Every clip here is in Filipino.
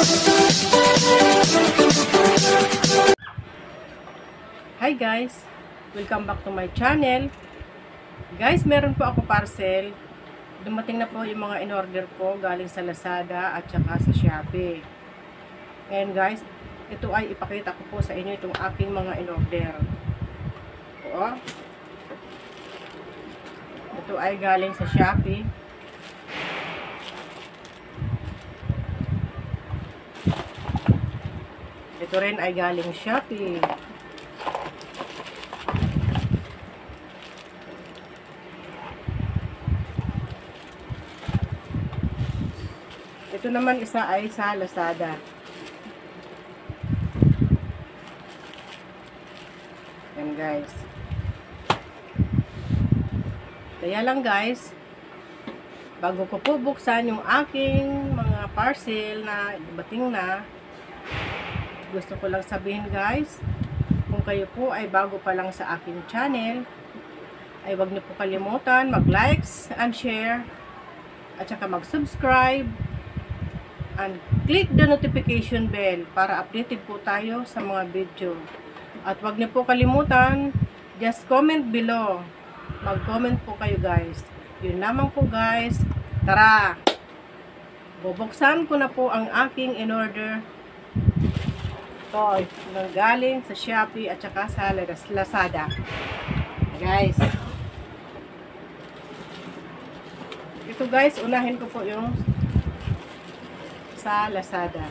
Hi guys! Welcome back to my channel. Guys, meron po ako parcel. Dumating na po yung mga in-order ko galing sa Lazada at saka sa Shopee. And guys, ito ay ipakita ko po sa inyo itong aking mga in-order. Oo. Ito ay galing sa Shopee. Ito rin ay galing Shopee. Ito naman isa ay sa Lazada. Yan guys. Kaya lang guys, bago ko po buksan yung aking mga parcel na dumating na, gusto ko lang sabihin guys, kung kayo po ay bago pa lang sa aking channel, ay wag niyo po kalimutan mag-likes and share at saka mag-subscribe and click the notification bell para updated po tayo sa mga video. At wag niyo po kalimutan, just comment below. Mag-comment po kayo guys. Yun lamang po guys. Tara! Bubuksan ko na po ang aking in-order. Ito, galing sa Shopee at saka sa Lazada. Guys. Ito guys, unahin ko po yung sa Lazada.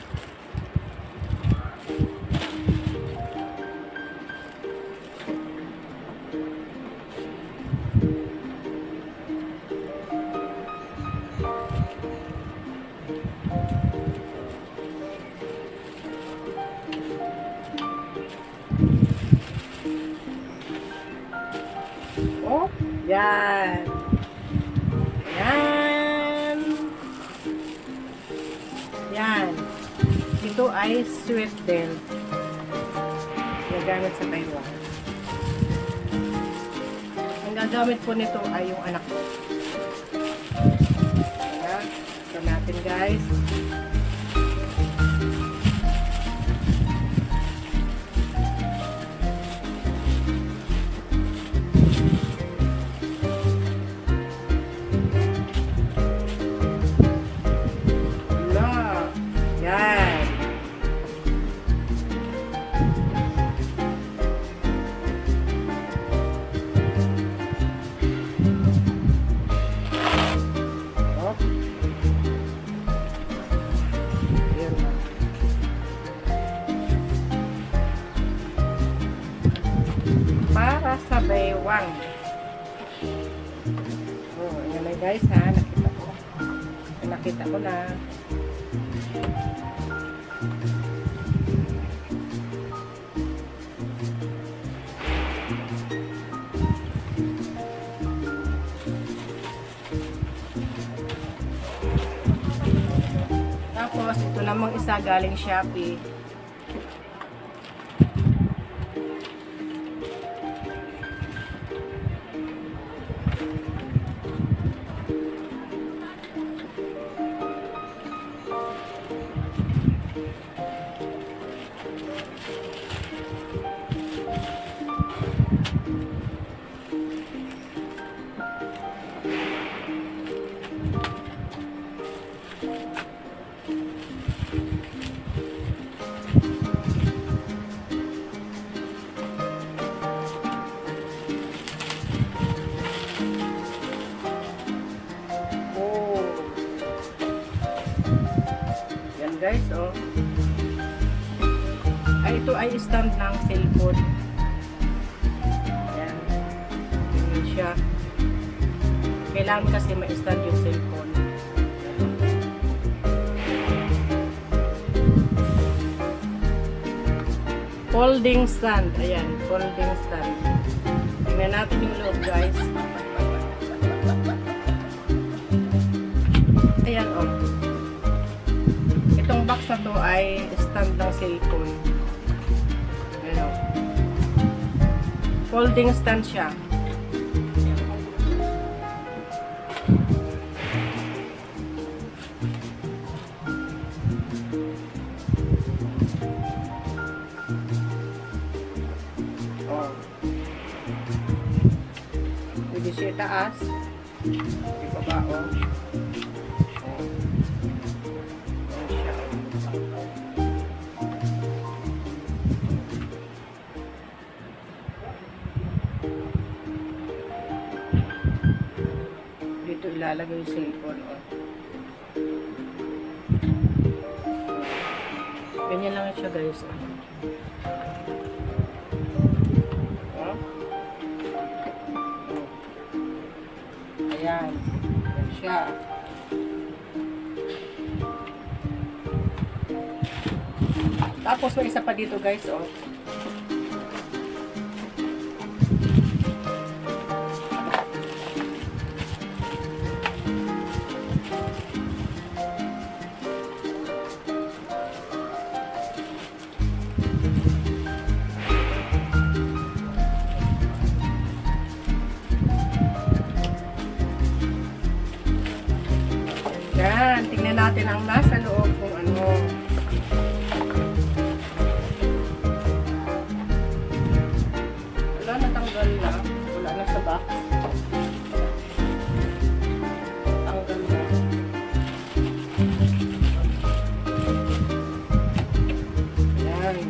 Oh, yan. Yan. Yan. Ito ay sweet belt. Gagamit sa Taiwan. Ang gagamit po nito ay yung anak ko. Ayan. Ito natin guys. Para sa baywang. Oh, ayan na guys ha, nakita ko na. Tapos ito namang isa galing Shopee. Guys, oh. Ay, ito ay stand ng cellphone. Ayan. Ganyan siya. Kailangan kasi ma-stand yung cellphone. Folding stand. Ayan, folding stand. Tingnan natin yung loob, guys. Ayan, oh. Itong box na to ay stand ng cellphone. Ano? Folding stand siya. taas. Ibaba, oh. Dito ilalagay yung cellphone, oh. Ganyan lang siya, guys. Oh. Ayan. Ayan siya. Tapos may isa pa dito, guys, oh. Yan, tingnan natin ang nasa loob kung ano. Wala, natanggal na. Wala na sa box. Tanggal na. Yan.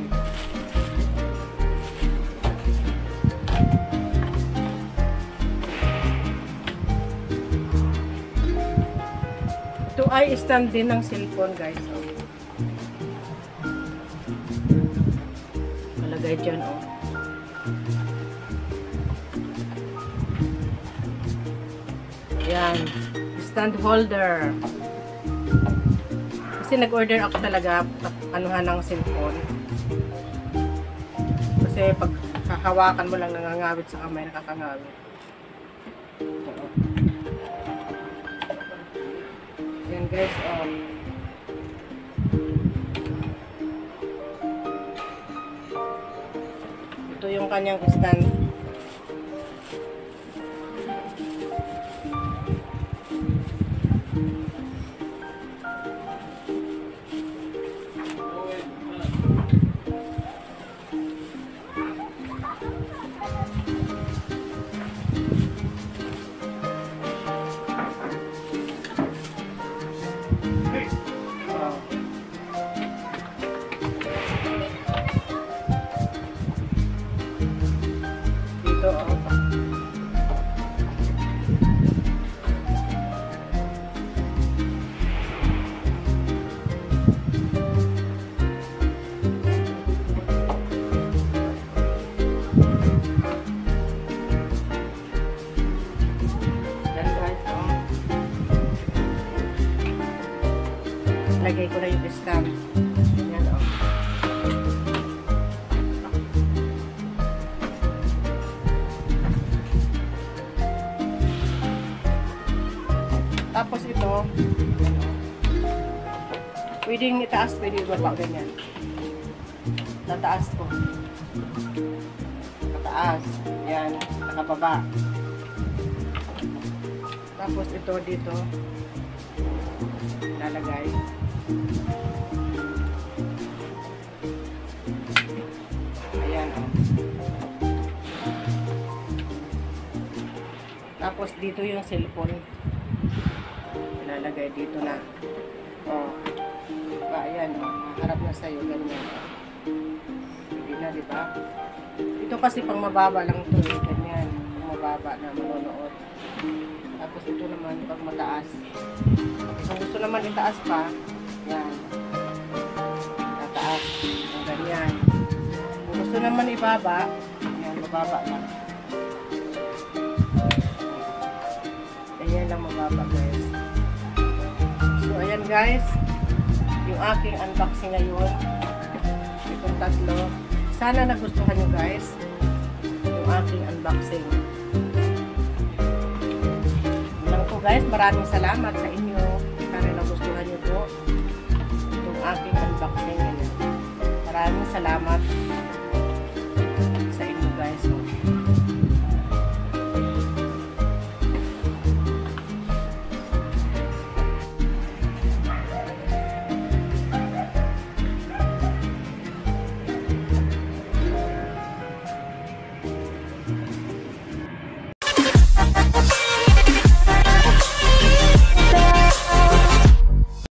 Ito ay stand din ng cellphone, guys. Oh. Malagay dyan, oh. Ayan. Stand holder. Kasi nag-order ako talaga anuhan ng cellphone. Kasi pag hahawakan mo lang nangangawit sa kamay, nakakangawit. Yan, guys, oh. Ito yung kanyang stand. Dito, oh. Yan, guys, oh. Lagay ko na yung stamp. Yan, oh. Tapos ito, pwedeng itaas, pwedeng ibaba, ganyan. Tataas ko. Tataas. Yan, nakababa. Tapos ito dito, lalagay. Ayan, oh. Tapos dito yung cellphone. Ilalagay dito na. Oh. Diba? Ayan, oh. Harap na sa'yo. Ganyan. Hindi na, diba? Ito kasi pang mababa lang ito. Ganyan. Pang mababa na manonood. Tapos ito naman pag mataas. Kung gusto naman itaas pa, yan. Tataas. Ganyan. Kung gusto naman ibaba, yan, bababa lang. Ayan lang mababa, guys. So, ayan, guys. Yung aking unboxing ngayon. Itong tatlo. Sana nagustuhan nyo, guys. Yung aking unboxing. Yun lang po, guys. Maraming salamat sa inyo. Sana nagustuhan nyo po itong aking unboxing ngayon. Maraming salamat.